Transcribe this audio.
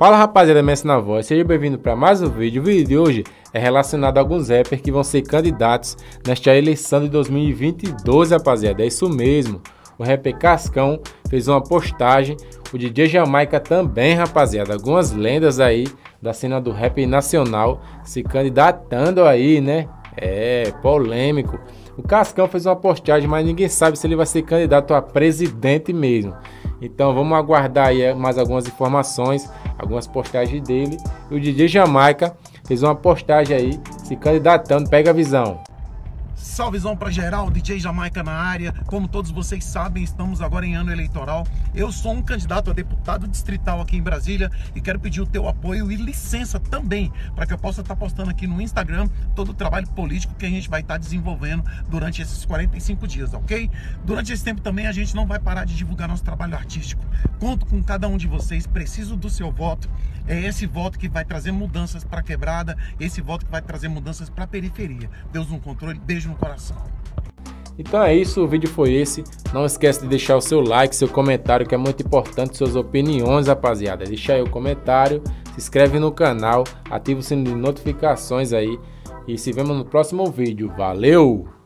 Fala rapaziada, MS na voz, seja bem-vindo para mais um vídeo. O vídeo de hoje é relacionado a alguns rappers que vão ser candidatos nesta eleição de 2022, rapaziada. É isso mesmo, o rapper Cascão fez uma postagem, o DJ Jamaica também, rapaziada. Algumas lendas aí da cena do rap nacional se candidatando aí, né? É, polêmico. O Cascão fez uma postagem, mas ninguém sabe se ele vai ser candidato a presidente mesmo. Então vamos aguardar aí mais algumas informações, algumas postagens dele. E o DJ Jamaica fez uma postagem aí, se candidatando. Pega a visão. Salvezão pra geral, DJ Jamaica na área. Como todos vocês sabem, estamos agora em ano eleitoral. Eu sou um candidato a deputado distrital aqui em Brasília e quero pedir o teu apoio e licença também para que eu possa estar postando aqui no Instagram todo o trabalho político que a gente vai estar desenvolvendo durante esses 45 dias, ok? Durante esse tempo também a gente não vai parar de divulgar nosso trabalho artístico. Conto com cada um de vocês, preciso do seu voto. É esse voto que vai trazer mudanças para a quebrada, esse voto que vai trazer mudanças para a periferia. Deus no controle, beijo no coração. Então é isso, o vídeo foi esse. Não esquece de deixar o seu like, seu comentário, que é muito importante, suas opiniões, rapaziada. Deixa aí o comentário, se inscreve no canal, ativa o sino de notificações aí e se vemos no próximo vídeo. Valeu!